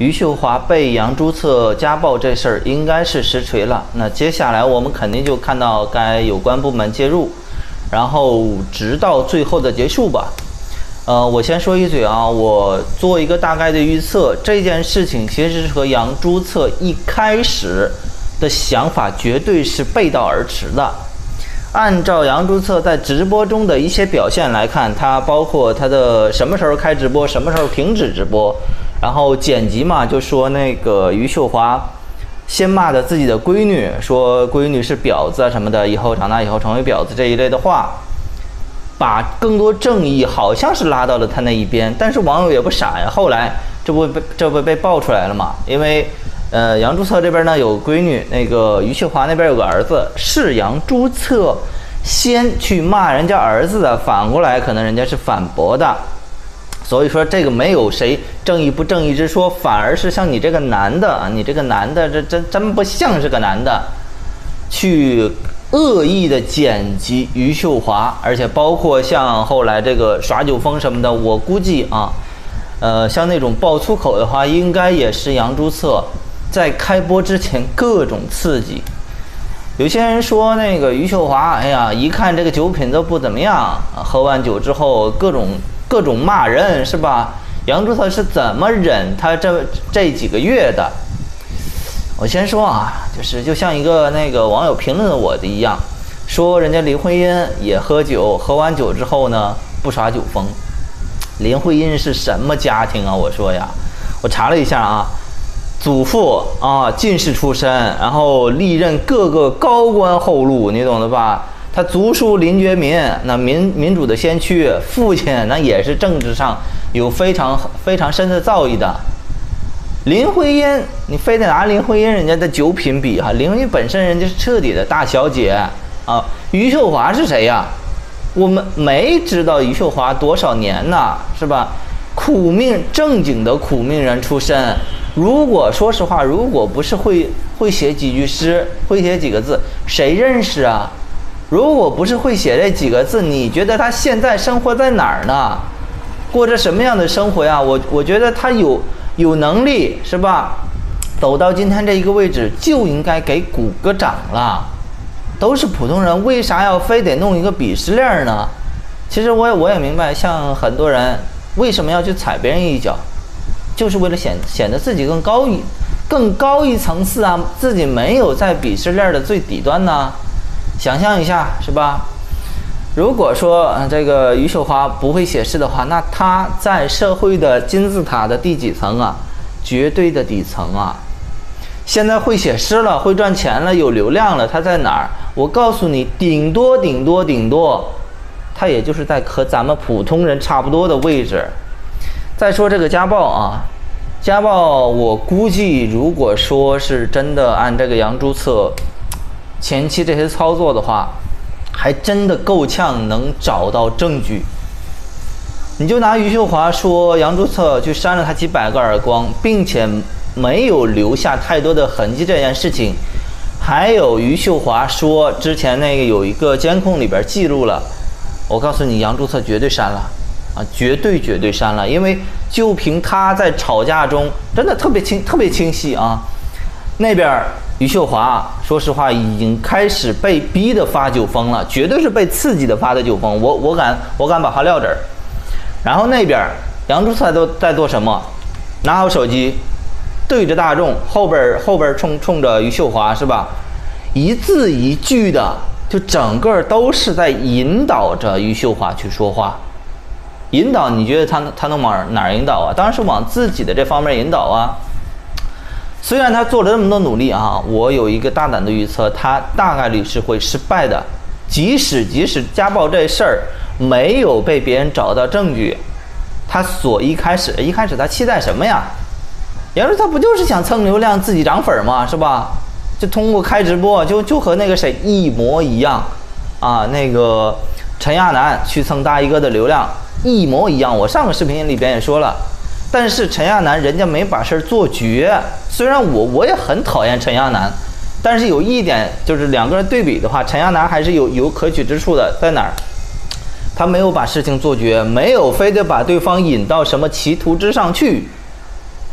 余秀华被杨朱策家暴这事儿应该是实锤了。那接下来我们肯定就看到该有关部门介入，然后直到最后的结束吧。我先说一嘴啊，我做一个大概的预测，这件事情其实是和杨朱策一开始的想法绝对是背道而驰的。按照杨朱策在直播中的一些表现来看，他包括他的什么时候开直播，什么时候停止直播，然后剪辑嘛，就说那个余秀华先骂的自己的闺女，说闺女是婊子啊什么的，以后长大以后成为婊子这一类的话，把更多正义好像是拉到了他那一边。但是网友也不傻呀，后来这不被爆出来了嘛？因为杨朱策这边呢有闺女，那个余秀华那边有个儿子，是杨朱策先去骂人家儿子的，反过来可能人家是反驳的。所以说这个没有谁正义不正义之说，反而是像你这个男的啊，你这个男的这真不像是个男的，去恶意的剪辑余秀华，而且包括像后来这个耍酒疯什么的，我估计啊，像那种爆粗口的话，应该也是杨朱策在开播之前各种刺激。有些人说那个余秀华，哎呀，一看这个酒品都不怎么样，喝完酒之后各种骂人，是吧？杨朱策是怎么忍他这几个月的？我先说啊，就像一个那个网友评论我的一样，说人家林徽因也喝酒，喝完酒之后呢不耍酒疯。林徽因是什么家庭啊？我说呀，我查了一下啊，祖父啊进士出身，然后历任各个高官厚禄，你懂的吧？他族叔林觉民，那民主的先驱，父亲那也是政治上有非常深的造诣的。林徽因，你非得拿林徽因人家的酒品比哈？林徽因本身人家是彻底的大小姐啊。余秀华是谁呀？我们没知道余秀华多少年呢，是吧？正经的苦命人出身。如果说实话，如果不是会写几句诗，会写几个字，谁认识啊？如果不是会写这几个字，你觉得他现在生活在哪儿呢？过着什么样的生活呀？我觉得他有能力，是吧？走到今天这一个位置，就应该给鼓个掌了。都是普通人，为啥要非得弄一个鄙视链呢？其实我也明白，像很多人为什么要去踩别人一脚，就是为了显得自己更高一层次啊，自己没有在鄙视链的最底端呢。想象一下，是吧？如果说这个余秀华不会写诗的话，那他在社会的金字塔的第几层啊？绝对的底层啊！现在会写诗了，会赚钱了，有流量了，他在哪儿？我告诉你，顶多，他也就是在和咱们普通人差不多的位置。再说这个家暴啊，家暴我估计，如果说是真的按这个杨朱策前期这些操作的话，还真的够呛能找到证据。你就拿余秀华说杨朱策去扇了他几百个耳光，并且没有留下太多的痕迹这件事情，还有余秀华说之前那个有一个监控里边记录了，我告诉你，杨朱策绝对删了啊，绝对删了，因为就凭他在吵架中真的特别清晰啊。那边余秀华说实话已经开始被逼的发酒疯了，绝对是被刺激的发的酒疯，我敢把话撂这儿。然后那边杨朱策在做什么？拿好手机对着大众，后边冲着余秀华，是吧？一字一句的，就整个都是在引导着余秀华去说话。引导，你觉得他能往哪儿引导啊？当然是往自己的这方面引导啊。虽然他做了这么多努力啊，我有一个大胆的预测，他大概率是会失败的。即使家暴这事儿没有被别人找到证据，他一开始他期待什么呀？杨朱策不就是想蹭流量，自己涨粉吗？是吧？就通过开直播，就和那个谁一模一样啊，那个陈亚楠去蹭大衣哥的流量一模一样。我上个视频里边也说了。但是陈亚楠人家没把事儿做绝，虽然我也很讨厌陈亚楠，但是有一点就是两个人对比的话，陈亚楠还是有可取之处的，在哪儿？他没有把事情做绝，没有非得把对方引到什么歧途之上去。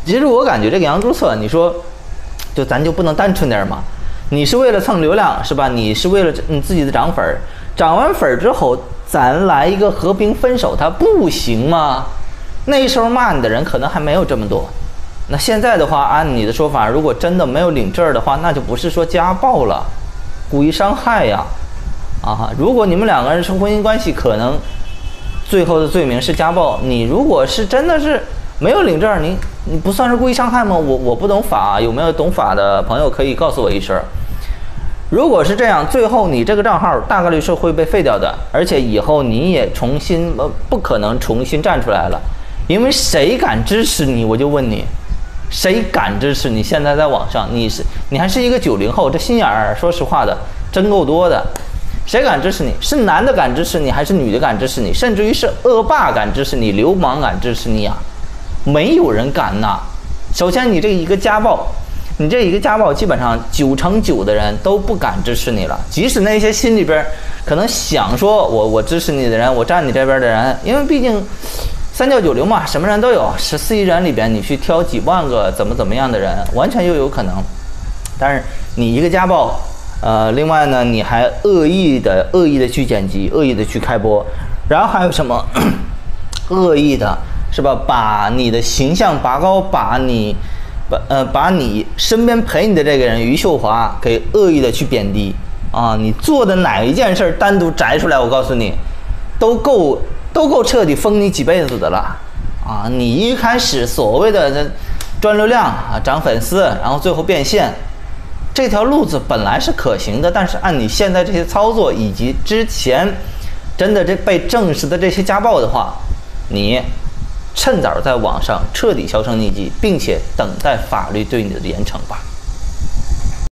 其实我感觉这个杨朱策，你说，咱就不能单纯点吗？你是为了蹭流量是吧？你是为了你自己的涨粉儿，涨完粉儿之后，咱来一个和平分手，它不行吗？那时候骂你的人可能还没有这么多。那现在的话，按你的说法，如果真的没有领证的话，那就不是说家暴了，故意伤害呀，如果你们两个人是婚姻关系，可能最后的罪名是家暴。你如果是真的是没有领证，你不算是故意伤害吗？我不懂法，有没有懂法的朋友可以告诉我一声。如果是这样，最后你这个账号大概率是会被废掉的，而且以后你也不可能重新站出来了，因为谁敢支持你？我就问你。谁敢支持你？现在在网上，你还是一个90后，这心眼儿，说实话的，真够多的。谁敢支持你？是男的敢支持你，还是女的敢支持你？甚至于是恶霸敢支持你，流氓敢支持你啊？没有人敢呐。首先，你这一个家暴，基本上9成9的人都不敢支持你了。即使那些心里边可能想说我支持你的人，我站你这边的人，因为毕竟。3教9流嘛，什么人都有。14亿人里边，你去挑几万个怎么样的人，完全又有可能。但是你一个家暴，另外呢，你还恶意的去剪辑，恶意的去开播，然后还有什么恶意的，是吧？把你的形象拔高，把你身边陪你的这个人于秀华给恶意的去贬低啊！你做的哪一件事单独摘出来，我告诉你，都够彻底封你几辈子的了啊！你一开始所谓的赚流量啊、涨粉丝，然后最后变现，这条路子本来是可行的，但是按你现在这些操作以及之前真的被证实的这些家暴的话，你趁早在网上彻底销声匿迹，并且等待法律对你的严惩吧。